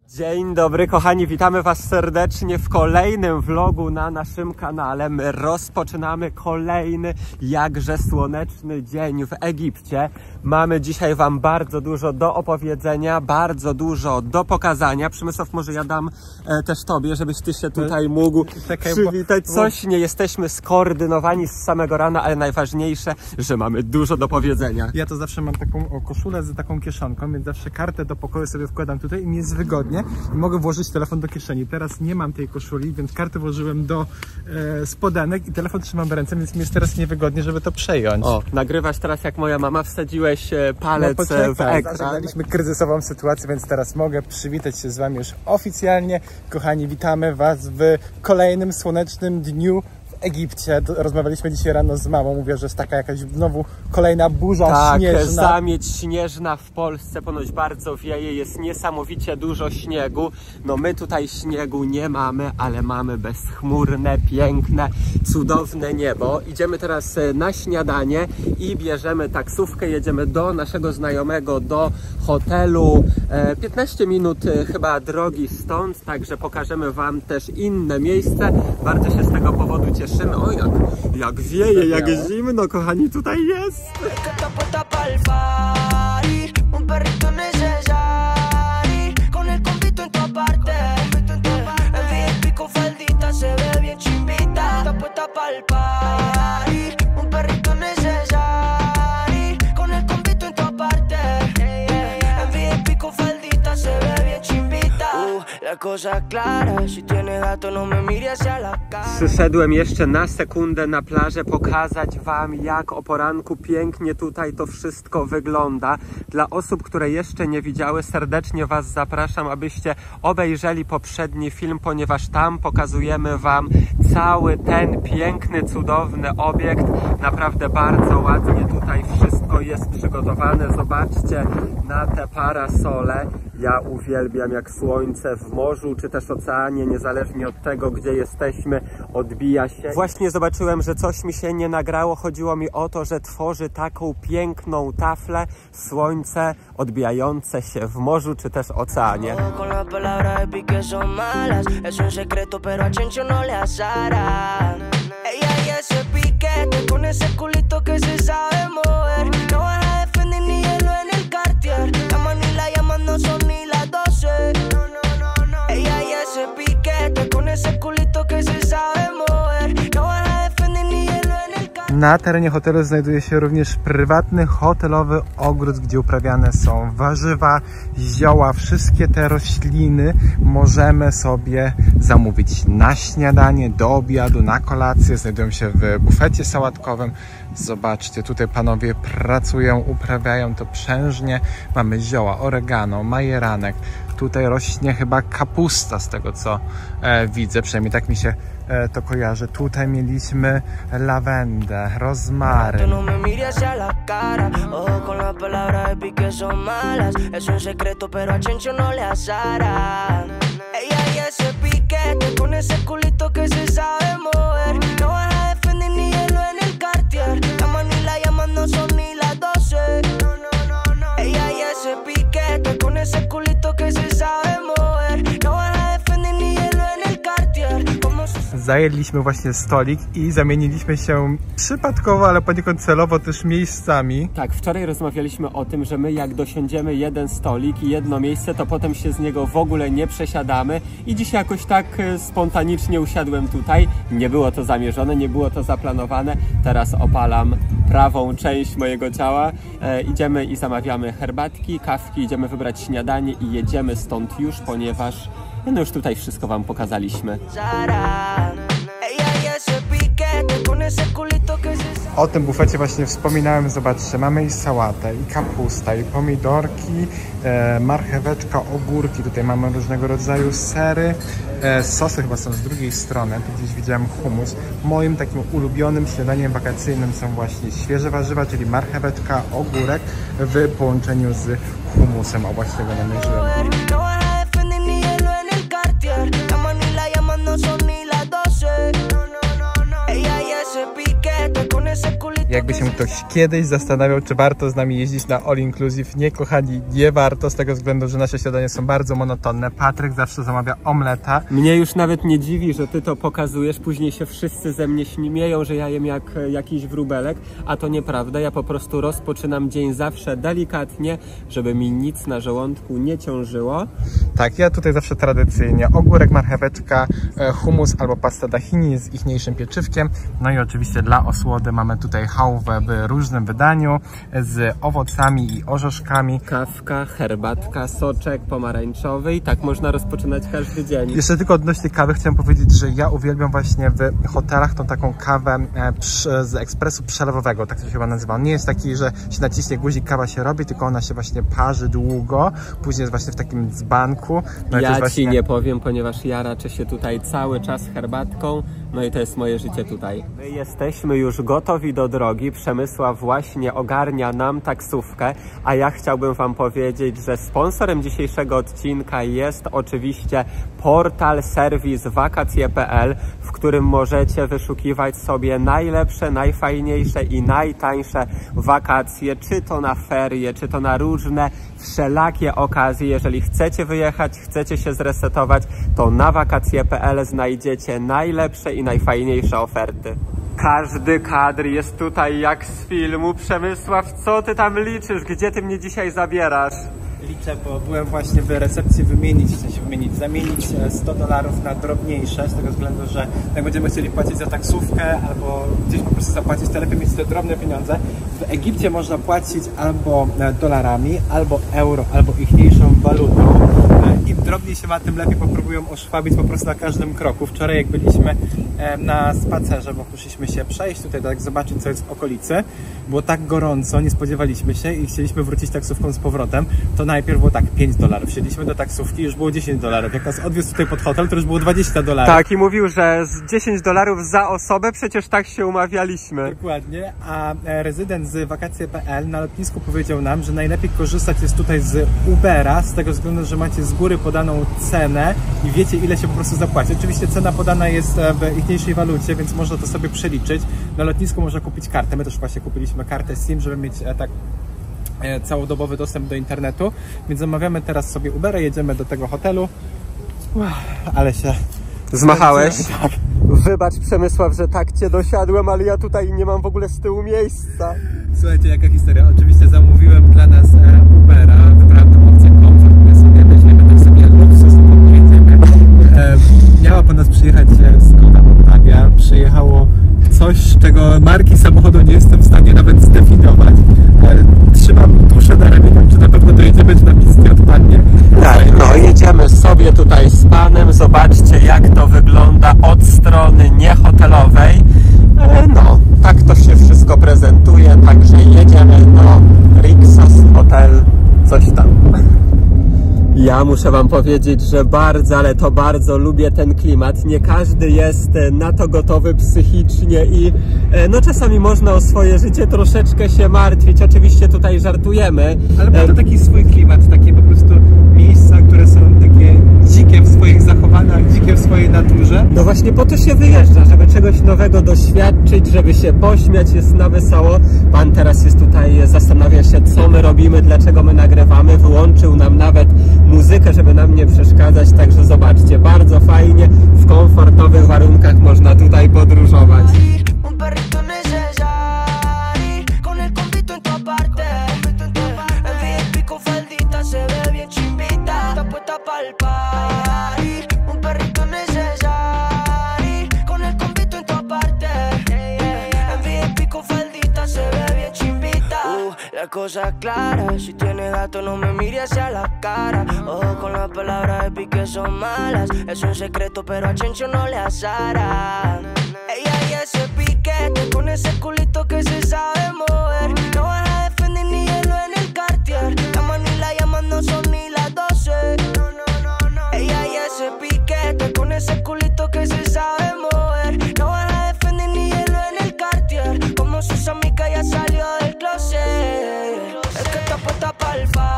Dzień dobry kochani, witamy Was serdecznie w kolejnym vlogu na naszym kanale. My rozpoczynamy kolejny jakże słoneczny dzień w Egipcie. Mamy dzisiaj Wam bardzo dużo do opowiedzenia, bardzo dużo do pokazania. Przemysław, może ja dam też Tobie, żebyś Ty się tutaj mógł przywitać. Coś nie jesteśmy skoordynowani z samego rana, ale najważniejsze, że mamy dużo do powiedzenia. Ja to zawsze mam taką koszulę z taką kieszonką, więc zawsze kartę do pokoju sobie wkładam tutaj i mi jest wygodnie. I mogę włożyć telefon do kieszeni. Teraz nie mam tej koszuli, więc kartę włożyłem do spodenek i telefon trzymam w ręce, więc mi jest teraz niewygodnie, żeby to przejąć. O, nagrywasz teraz jak moja mama, wsadziłeś palec w ekran. Zaczynaliśmy kryzysową sytuację, więc teraz mogę przywitać się z Wami już oficjalnie. Kochani, witamy Was w kolejnym słonecznym dniu w Egipcie. Rozmawialiśmy dzisiaj rano z mamą, mówię, że jest taka jakaś znowu kolejna burza śnieżna. Tak, zamieć śnieżna w Polsce, ponoć bardzo wieje, jest niesamowicie dużo śniegu. No my tutaj śniegu nie mamy, ale mamy bezchmurne, piękne, cudowne niebo. Idziemy teraz na śniadanie i bierzemy taksówkę, jedziemy do naszego znajomego, do hotelu. 15 minut chyba drogi stąd, także pokażemy Wam też inne miejsce. Bardzo się z tego powodu cieszymy. O, jak wieje, jak zimno, kochani, tutaj jest. Przyszedłem jeszcze na sekundę na plażę pokazać Wam, jak o poranku pięknie tutaj to wszystko wygląda. Dla osób, które jeszcze nie widziały, serdecznie Was zapraszam, abyście obejrzeli poprzedni film, ponieważ tam pokazujemy Wam cały ten piękny, cudowny obiekt. Naprawdę bardzo ładnie tutaj wszystko jest przygotowane. Zobaczcie na te parasole. Ja uwielbiam, jak słońce w morzu czy też oceanie, niezależnie od tego, gdzie jesteśmy, odbija się. Właśnie zobaczyłem, że coś mi się nie nagrało. Chodziło mi o to, że tworzy taką piękną taflę słońce odbijające się w morzu czy też oceanie. Na terenie hotelu znajduje się również prywatny hotelowy ogród, gdzie uprawiane są warzywa, zioła, wszystkie te rośliny możemy sobie zamówić na śniadanie, do obiadu, na kolację. Znajdują się w bufecie sałatkowym. Zobaczcie, tutaj panowie pracują, uprawiają to prężnie. Mamy zioła, oregano, majeranek. Tutaj rośnie chyba kapusta, z tego co widzę, przynajmniej tak mi się to kojarzy. Tutaj mieliśmy lawendę, rozmaryn. Zajęliśmy właśnie stolik i zamieniliśmy się przypadkowo, ale poniekąd celowo też miejscami. Tak, wczoraj rozmawialiśmy o tym, że my jak dosiądziemy jeden stolik i jedno miejsce, to potem się z niego w ogóle nie przesiadamy i dzisiaj jakoś tak spontanicznie usiadłem tutaj. Nie było to zamierzone, nie było to zaplanowane. Teraz opalam prawą część mojego ciała. Idziemy i zamawiamy herbatki, kawki, idziemy wybrać śniadanie i jedziemy stąd już, ponieważ no już tutaj wszystko Wam pokazaliśmy. O tym bufecie właśnie wspominałem. Zobaczcie, mamy i sałatę, i kapusta, i pomidorki, marcheweczka, ogórki. Tutaj mamy różnego rodzaju sery. Sosy chyba są z drugiej strony. Tu gdzieś widziałem hummus. Moim takim ulubionym śniadaniem wakacyjnym są właśnie świeże warzywa, czyli marcheweczka, ogórek w połączeniu z hummusem. O, właśnie go namierzyłem. jakby się ktoś kiedyś zastanawiał, czy warto z nami jeździć na All Inclusive. Nie, kochani, nie warto, z tego względu, że nasze śniadania są bardzo monotonne. Patryk zawsze zamawia omleta. Mnie już nawet nie dziwi, że ty to pokazujesz, później się wszyscy ze mnie śmieją, że ja jem jak jakiś wróbelek, a to nieprawda. Ja po prostu rozpoczynam dzień zawsze delikatnie, żeby mi nic na żołądku nie ciążyło. Tak, ja tutaj zawsze tradycyjnie ogórek, marcheweczka, hummus albo pasta tahini z ichniejszym pieczywkiem. No i oczywiście dla osłody mamy tutaj chałwę w różnym wydaniu z owocami i orzeszkami. Kawka, herbatka, soczek pomarańczowy i tak można rozpoczynać każdy dzień. Jeszcze tylko odnośnie kawy chciałem powiedzieć, że ja uwielbiam właśnie w hotelach tą taką kawę z ekspresu przelewowego, tak to się chyba nazywa. On nie jest taki, że się naciśnie guzik, kawa się robi, tylko ona się właśnie parzy długo, później jest właśnie w takim dzbanku. No ja właśnie... ci nie powiem, ponieważ ja raczę się tutaj cały czas herbatką, no i to jest moje życie tutaj. My jesteśmy już gotowi do drogi, Przemysław właśnie ogarnia nam taksówkę, a ja chciałbym wam powiedzieć, że sponsorem dzisiejszego odcinka jest oczywiście portal serwis wakacje.pl, w którym możecie wyszukiwać sobie najlepsze, najfajniejsze i najtańsze wakacje, czy to na ferie, czy to na różne wszelakie okazje. Jeżeli chcecie wyjechać, chcecie się zresetować, to na wakacje.pl znajdziecie najlepsze i najfajniejsze oferty. Każdy kadr jest tutaj jak z filmu. Przemysław, co ty tam liczysz? Gdzie ty mnie dzisiaj zabierasz? Liczę, bo byłem właśnie w recepcji zamienić $100 na drobniejsze, z tego względu, że jak będziemy chcieli płacić za taksówkę albo gdzieś po prostu zapłacić, to lepiej mieć te drobne pieniądze. W Egipcie można płacić albo dolarami, albo euro, albo ichniejszą walutą. Im drobniej się ma, tym lepiej, bo próbują oszwabić po prostu na każdym kroku. Wczoraj jak byliśmy na spacerze, bo poszliśmy się przejść tutaj, tak zobaczyć, co jest w okolicy, było tak gorąco, nie spodziewaliśmy się i chcieliśmy wrócić taksówką z powrotem, to najpierw było tak $5. Wsiedliśmy do taksówki, już było $10. Jak nas odwiózł tutaj pod hotel, to już było $20. Tak, i mówił, że z $10 za osobę, przecież tak się umawialiśmy. Dokładnie, a rezydent z wakacje.pl na lotnisku powiedział nam, że najlepiej korzystać jest tutaj z Ubera, z tego względu, że macie z góry podaną cenę i wiecie, ile się po prostu zapłaci. Oczywiście cena podana jest w ichniejszej walucie, więc można to sobie przeliczyć. Na lotnisku można kupić kartę. My też właśnie kupiliśmy kartę SIM, żeby mieć tak całodobowy dostęp do internetu, więc zamawiamy teraz sobie Ubera, jedziemy do tego hotelu. Ale się zmachałeś? Tak. Wybacz, Przemysław, że tak cię dosiadłem, ale ja tutaj nie mam w ogóle z tyłu miejsca. Słuchajcie, jaka historia. Oczywiście zamówiłem dla nas Ubera, wybrałem tą opcję komfort, my sobie weźmiemy tak sobie luksus, pojedziemy. Miała po nas przyjechać Skoda Octavia, przyjechało coś, czego marki samochodu nie jestem w stanie nawet zdefiniować. Trzymam duszę na ramieniu, czy na pewno dojedziemy, czy napis nie odpadnie. Tak, no jedziemy sobie tutaj z panem, zobaczcie, jak to wygląda od strony niehotelowej. No, tak to się wszystko prezentuje, także jedziemy do Rixos Hotel, coś tam. Ja muszę wam powiedzieć, że bardzo, ale to bardzo lubię ten klimat. Nie każdy jest na to gotowy psychicznie i no czasami można o swoje życie troszeczkę się martwić. Oczywiście tutaj żartujemy. Ale ma to taki swój klimat, takie po prostu miejsca, które są takie dzikie w swoich zachowaniach, dzikie w swojej naturze. No właśnie po to się wyjeżdża, żeby czegoś nowego doświadczyć, żeby się pośmiać, jest na wesoło. Pan teraz jest tutaj, zastanawia się, co my robimy, dlaczego my nagrywamy. Wyłączył nam nawet muzykę, żeby nam nie przeszkadzać, także zobaczcie, bardzo fajnie, w komfortowych warunkach można tutaj podróżować. La cosa clara, si tienes gato no me mires hacia la cara. Ojo con las palabras de pique son malas. Es un secreto pero a Chencho no le asara. Ella y ese piquete con ese culito que se sabe mover. No vas a defender ni hielo en el Cartier. La mano y la llaman no son ni las 12. Ella y ese piquete con ese culito que se sabe mover. No vas a defender ni hielo en el Cartier. Como sus amigas ya salió del closet.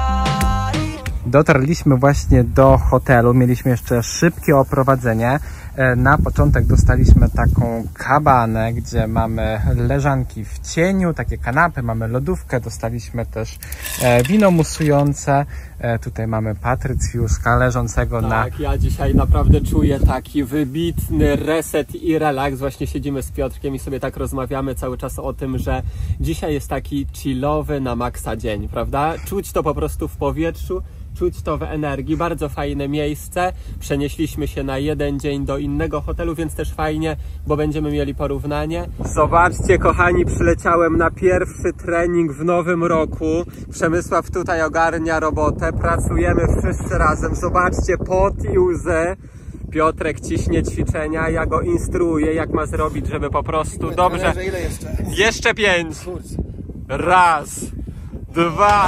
Dotarliśmy właśnie do hotelu, mieliśmy jeszcze szybkie oprowadzenie. Na początek dostaliśmy taką kabanę, gdzie mamy leżanki w cieniu, takie kanapy, mamy lodówkę, dostaliśmy też wino musujące. Tutaj mamy Patrycjuszka leżącego na... Tak, ja dzisiaj naprawdę czuję taki wybitny reset i relaks. Właśnie siedzimy z Piotrkiem i sobie tak rozmawiamy cały czas o tym, że dzisiaj jest taki chillowy na maksa dzień, prawda? Czuć to po prostu w powietrzu, czuć to w energii. Bardzo fajne miejsce. Przenieśliśmy się na jeden dzień do innego hotelu, więc też fajnie, bo będziemy mieli porównanie. Zobaczcie, kochani, przyleciałem na pierwszy trening w nowym roku. Przemysław tutaj ogarnia robotę. Pracujemy wszyscy razem. Zobaczcie, pot i łzy. Piotrek ciśnie ćwiczenia, ja go instruuję, jak ma zrobić, żeby po prostu dobrze... Ile jeszcze? Jeszcze 5. Raz, 2.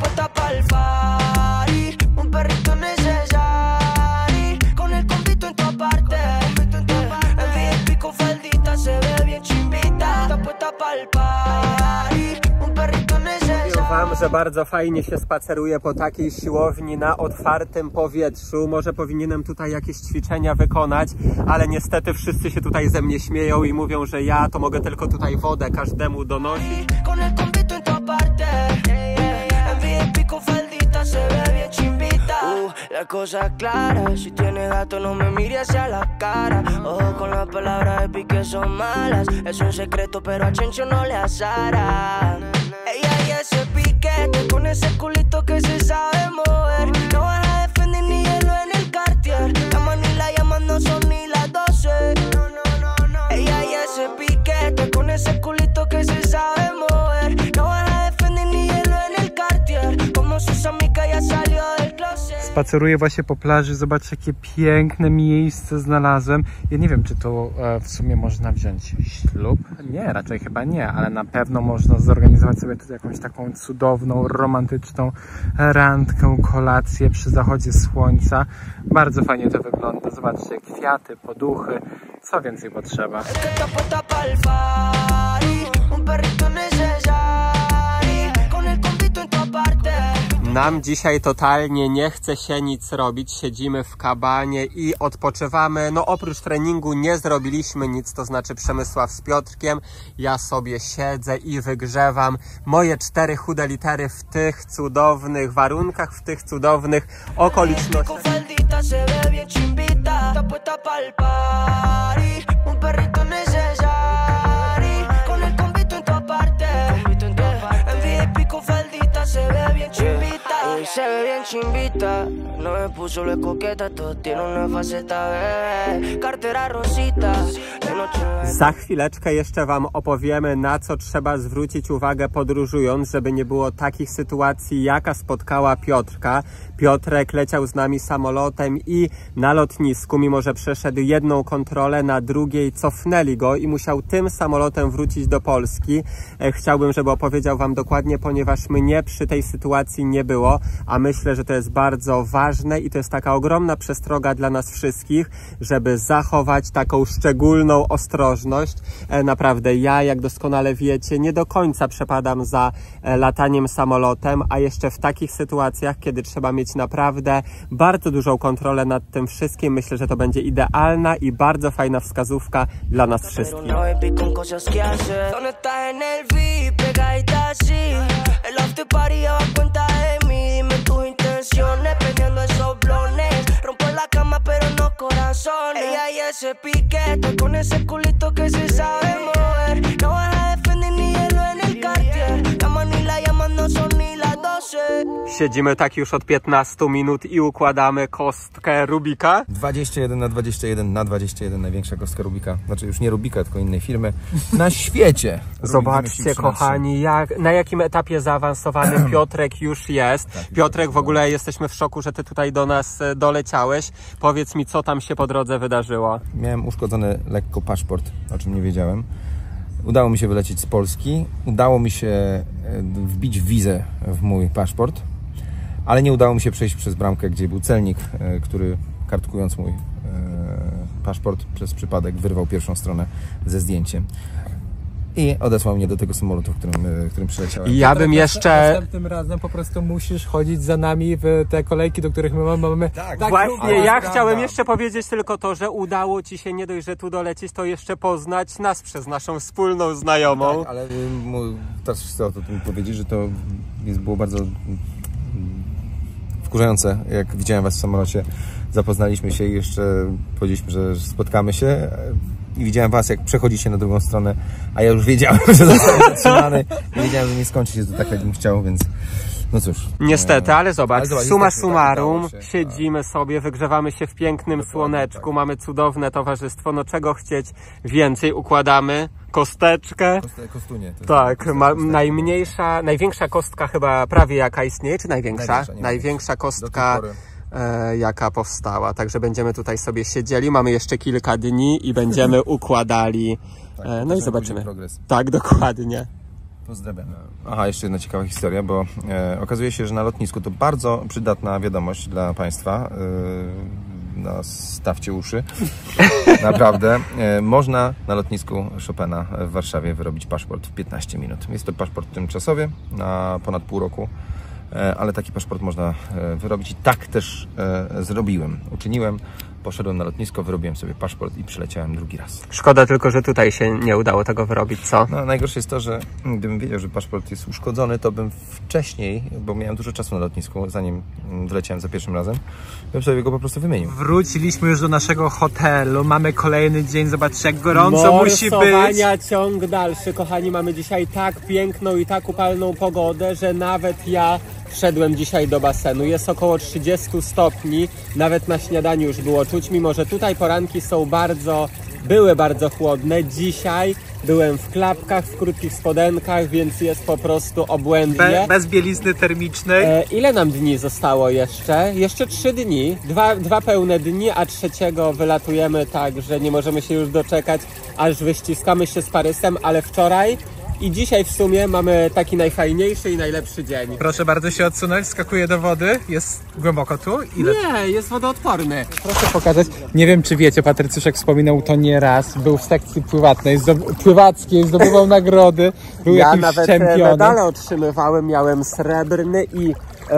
Wam, że bardzo fajnie się spaceruje po takiej siłowni na otwartym powietrzu. Może powinienem tutaj jakieś ćwiczenia wykonać, ale niestety wszyscy się tutaj ze mnie śmieją i mówią, że ja to mogę tylko tutaj wodę każdemu donosić. La cosa clara, si tienes gato no me mire hacia la cara. Ojo con las palabras de pique son malas. Es un secreto pero a Chencho no le asara. Ella y ese piquete con ese culito que se sabe mover. No vas a defender ni hielo en el Cartier. La mano y la llaman no son ni las 12. Ella y ese piquete con ese culito que se sabe mover. No vas a defender ni hielo en el Cartier. Como sus amigas ya salió del closet. Spaceruję właśnie po plaży, zobaczcie, jakie piękne miejsce znalazłem. Ja nie wiem, czy to w sumie można wziąć ślub? Nie, raczej chyba nie, ale na pewno można zorganizować sobie tutaj jakąś taką cudowną, romantyczną randkę, kolację przy zachodzie słońca. Bardzo fajnie to wygląda. Zobaczcie, kwiaty, poduchy, co więcej potrzeba. Nam dzisiaj totalnie nie chce się nic robić, siedzimy w kabanie i odpoczywamy. No oprócz treningu nie zrobiliśmy nic, to znaczy Przemysław z Piotrkiem. Ja sobie siedzę i wygrzewam moje 4 chude litery w tych cudownych warunkach, w tych cudownych okolicznościach. Se ve bien chimbita, no me puso lo coqueta, todo tiene una faceta, bebé, cartera rosita. Za chwileczkę jeszcze Wam opowiemy, na co trzeba zwrócić uwagę podróżując, żeby nie było takich sytuacji, jaka spotkała Piotrka. Piotrek leciał z nami samolotem i na lotnisku, mimo że przeszedł jedną kontrolę, na drugiej cofnęli go i musiał tym samolotem wrócić do Polski. Chciałbym, żeby opowiedział Wam dokładnie, ponieważ mnie przy tej sytuacji nie było, a myślę, że to jest bardzo ważne i to jest taka ogromna przestroga dla nas wszystkich, żeby zachować taką szczególną ostrożność. Naprawdę ja, jak doskonale wiecie, nie do końca przepadam za lataniem samolotem, a jeszcze w takich sytuacjach, kiedy trzeba mieć naprawdę bardzo dużą kontrolę nad tym wszystkim, myślę, że to będzie idealna i bardzo fajna wskazówka dla nas wszystkich. Ella y ese piquete con ese culito que se sabe mover. No vas a defender ni hielo en el Cartier. La mano y la llaman no son ni las 12. Siedzimy tak już od 15 minut i układamy kostkę Rubika. 21 na 21 na 21, największa kostka Rubika. Znaczy już nie Rubika, tylko innej firmy na świecie. Zobaczcie, kochani, na jakim etapie zaawansowanym Piotrek już jest. Tak, Piotrek, w ogóle jesteśmy w szoku, że Ty tutaj do nas doleciałeś. Powiedz mi, co tam się po drodze wydarzyło. Miałem uszkodzony lekko paszport, o czym nie wiedziałem. Udało mi się wylecieć z Polski. Udało mi się wbić wizę w mój paszport, ale nie udało mi się przejść przez bramkę, gdzie był celnik, który kartkując mój paszport, przez przypadek wyrwał pierwszą stronę ze zdjęciem. i odesłał mnie do tego samolotu, którym przyleciałem. I ja bym jeszcze... Następnym razem po prostu musisz chodzić za nami w te kolejki, do których my mamy. Tak, Właśnie, ja chciałem jeszcze powiedzieć tylko to, że udało ci się nie dość, że tu dolecieć, to jeszcze poznać nas przez naszą wspólną znajomą. Tak, ale teraz chcę o tym powiedzieć, że to było bardzo wkurzające, jak widziałem was w samolocie. Zapoznaliśmy się i jeszcze powiedzieliśmy, że spotkamy się i widziałem was, jak przechodzicie na drugą stronę, a ja już wiedziałem, że zostałem zatrzymany i wiedziałem, że nie skończy się to tak, jak bym chciał, więc no cóż. Niestety, ale zobacz, summa summarum, się, siedzimy sobie, wygrzewamy się w pięknym słoneczku, mamy cudowne towarzystwo, no czego chcieć więcej, układamy kosteczkę. Kostunie. Tak, największa kostka chyba prawie jaka istnieje, czy największa? Największa kostka jaka powstała, także będziemy tutaj sobie siedzieli, mamy jeszcze kilka dni i będziemy układali, no i zobaczymy. Tak, dokładnie. Pozdrawiamy. Aha, jeszcze jedna ciekawa historia, bo okazuje się, że na lotnisku to bardzo przydatna wiadomość dla Państwa. No, stawcie uszy. Naprawdę. Można na lotnisku Chopina w Warszawie wyrobić paszport w 15 minut. Jest to paszport tymczasowy na ponad pół roku, ale taki paszport można wyrobić i tak też uczyniłem. Poszedłem na lotnisko, wyrobiłem sobie paszport i przyleciałem drugi raz. Szkoda tylko, że tutaj się nie udało tego wyrobić, co? No, najgorsze jest to, że gdybym wiedział, że paszport jest uszkodzony, to bym wcześniej, bo miałem dużo czasu na lotnisku, zanim wyleciałem za pierwszym razem, bym sobie go po prostu wymienił. Wróciliśmy już do naszego hotelu, mamy kolejny dzień, zobaczcie jak gorąco musi być. Ciąg dalszy, kochani, mamy dzisiaj tak piękną i tak upalną pogodę, że nawet ja wszedłem dzisiaj do basenu. Jest około 30 stopni, nawet na śniadaniu już było czuć, mimo że tutaj poranki były bardzo chłodne. Dzisiaj byłem w klapkach, w krótkich spodenkach, więc jest po prostu obłędnie. Bez bielizny termicznej. Ile nam dni zostało jeszcze? Jeszcze 3 dni. Dwa pełne dni, a 3 wylatujemy, tak, że nie możemy się już doczekać, aż wyściskamy się z Parysem, ale wczoraj i dzisiaj w sumie mamy taki najfajniejszy i najlepszy dzień. Proszę bardzo się odsunąć, skakuję do wody. Jest głęboko tu? Ile? Nie, jest wodoodporny. Proszę pokazać. Nie wiem, czy wiecie, Patrycjuszek wspominał to nieraz. Był w sekcji pływackiej, zdobywał nagrody. Był jakimś nawet czempionem. medale otrzymywałem, miałem srebrny i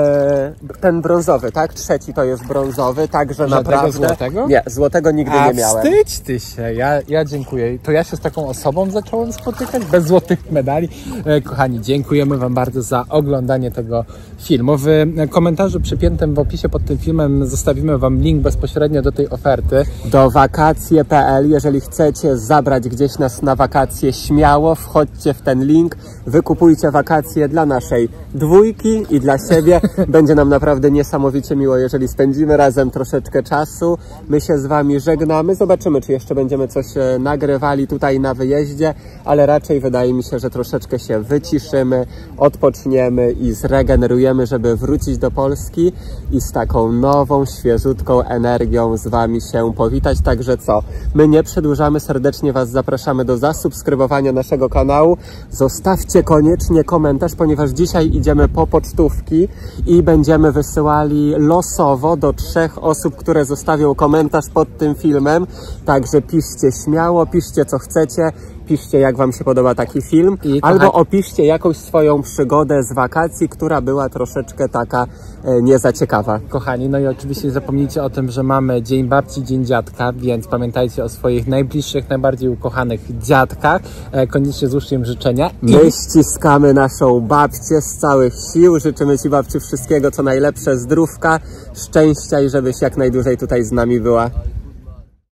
ten brązowy, tak? 3 to jest brązowy, także naprawdę... Złotego? Nie, złotego nigdy nie miałem. Wstydź ty się, ja dziękuję. To ja się z taką osobą zacząłem spotykać, bez złotych medali. Kochani, dziękujemy wam bardzo za oglądanie tego filmu. W komentarzu przypiętym w opisie pod tym filmem zostawimy wam link bezpośrednio do tej oferty. Do wakacje.pl, jeżeli chcecie zabrać gdzieś nas na wakacje, śmiało wchodźcie w ten link, wykupujcie wakacje dla naszej dwójki i dla siebie. Będzie nam naprawdę niesamowicie miło, jeżeli spędzimy razem troszeczkę czasu. My się z wami żegnamy. Zobaczymy, czy jeszcze będziemy coś nagrywali tutaj na wyjeździe, ale raczej wydaje mi się, że troszeczkę się wyciszymy, odpoczniemy i zregenerujemy, żeby wrócić do Polski i z taką nową, świeżutką energią z wami się powitać. Także co? My nie przedłużamy, serdecznie was zapraszamy do zasubskrybowania naszego kanału. Zostawcie koniecznie komentarz, ponieważ dzisiaj idziemy po pocztówki i będziemy wysyłali losowo do 3 osób, które zostawią komentarz pod tym filmem. Także piszcie śmiało, piszcie co chcecie, piszcie jak wam się podoba taki film, albo opiszcie jakąś swoją przygodę z wakacji, która była troszeczkę taka nie za ciekawa. Kochani, no i oczywiście nie zapomnijcie o tym, że mamy Dzień Babci, Dzień Dziadka, więc pamiętajcie o swoich najbliższych, najbardziej ukochanych dziadkach. Koniecznie złóżcie im życzenia. My ściskamy naszą babcię z całych sił. Życzymy ci, babci, wszystkiego co najlepsze, zdrówka, szczęścia i żebyś jak najdłużej tutaj z nami była.